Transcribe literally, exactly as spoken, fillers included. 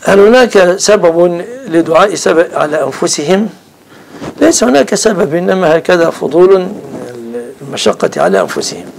هل هناك سبب لدعاء سبب على أنفسهم؟ ليس هناك سبب، إنما هكذا فضول من المشقة على أنفسهم.